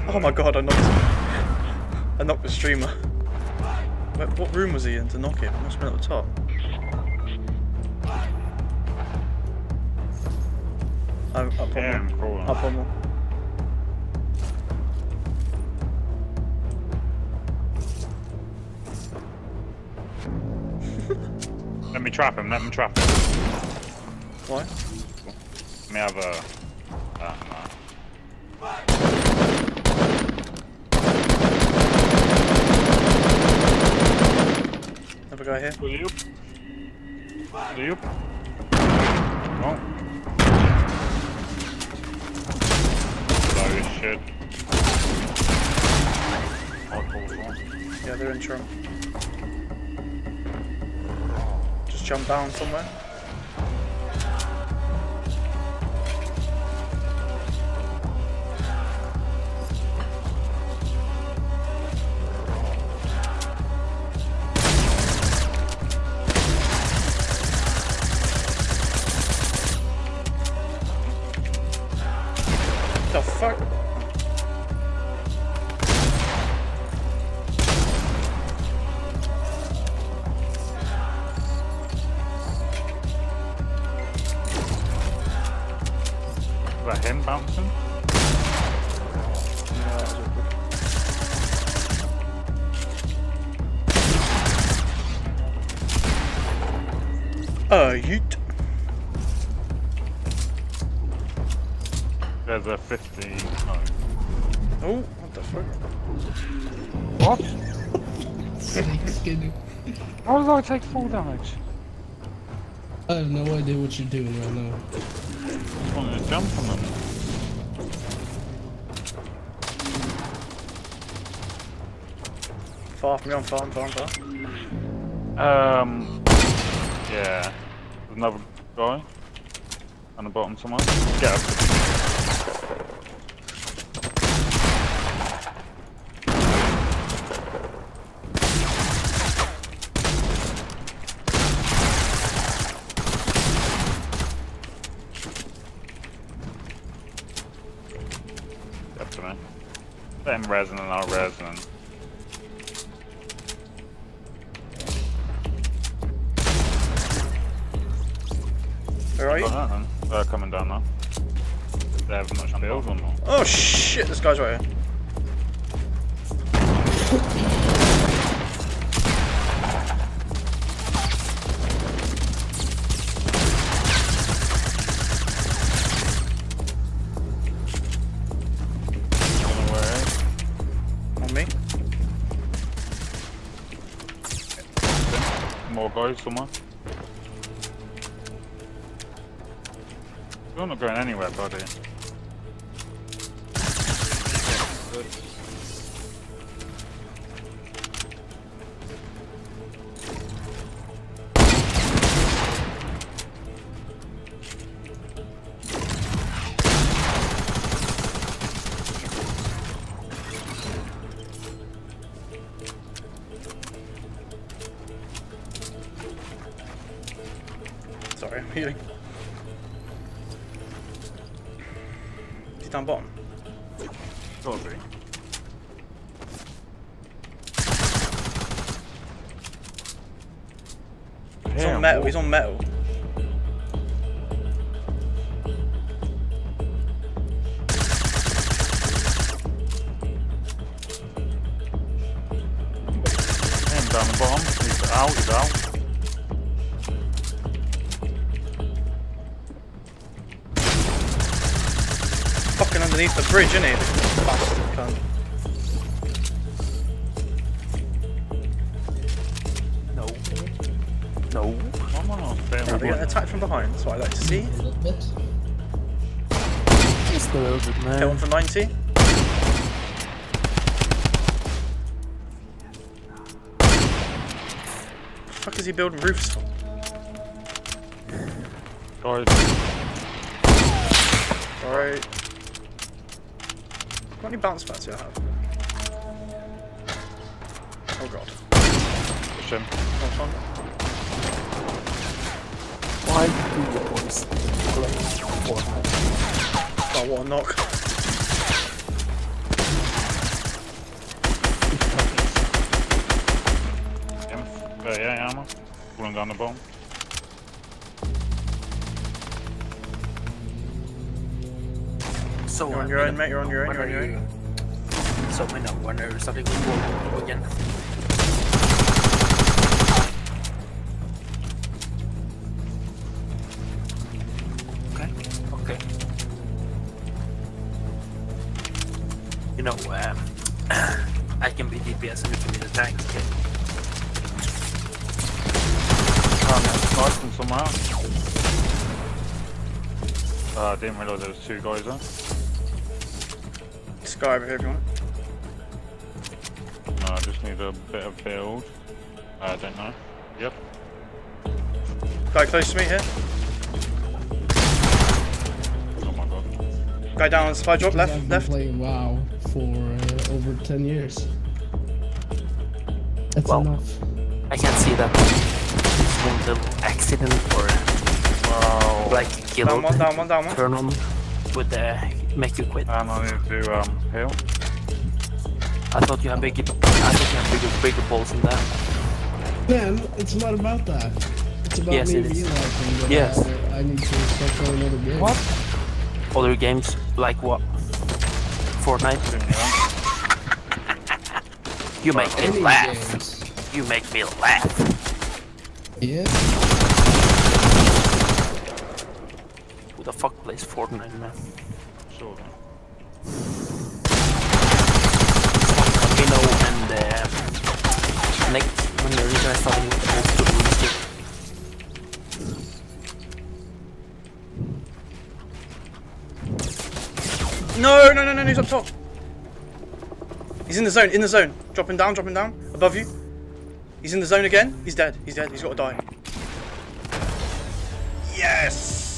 Oh my god, I knocked the streamer. What room was he in to knock him? It must have been at the top. Up on one. Up on one. Let me trap him, Why? Let me have a... no. Another guy here. Will you? Oh. Low as shit. Yeah, they're in Trump. Just jump down somewhere. The fuck? Is that him bouncing? No, that was awkward. Yeet. There's a 50. Oh, what the fuck? What? Skinny. How did I take full damage? I have no idea what you're doing right now. I just wanted to jump on them. Far from me, I'm far. Yeah. There's another guy on the bottom somewhere. Get up. Up to me. Let him resin and I'll resin. Where are you? They're coming down now. They have much build or not? Oh shit, this guy's right here. On me? More guys somewhere. You're not going anywhere, buddy. Sorry, I'm healing. He's down bottom. Gotta be. He's on metal, he's on metal. Him down the bottom. He's out. Fucking underneath the bridge, isn't he? Bastard cunt. No. Come on, Are we getting attacked from behind? That's what I like to see. A little bit. Just a little bit, man. Hit one for 90. What the fuck is he building roofs for? Guys. Alright. How many bounce pads do I have? Oh god. Push him. Nice one. Why do you boys play Fortnite? Oh, what a knock. Yeah, ammo. Pulling down the bomb. So You're on your own, mate. You're on your own. You're on your own. So I know when are you starting to go again? Okay. Okay. You know, I can be DPS and you can be the tank. Okay. Sniping somewhere else. I didn't realise there was 2 guys there. This guy over here if you want. No, I just need a bit of build. I don't know. Yep. Guy close to me here. Oh my god. Guy down on supply drop, I've left, been left. playing WoW for over 10 years. That's Well, enough. I can see that it's one little accident or Wow. like kill Down one, down one, down one. turn on would make you quit. And I need to do heal. I thought you had bigger balls than that. Man, it's not about that. It's about Yes, me it is. realizing that Yes. I need to start playing other games. What? Other games like what? Fortnite. You make me Any laugh. games. You make me laugh. Yeah. Who the fuck plays Fortnite, man? Sure. You know, and Nick, when you're guys starting with the old school No, no, no, no, he's up top. He's in the zone, in the zone. Dropping down, above you. He's in the zone again. He's dead, he's got to die. Yes!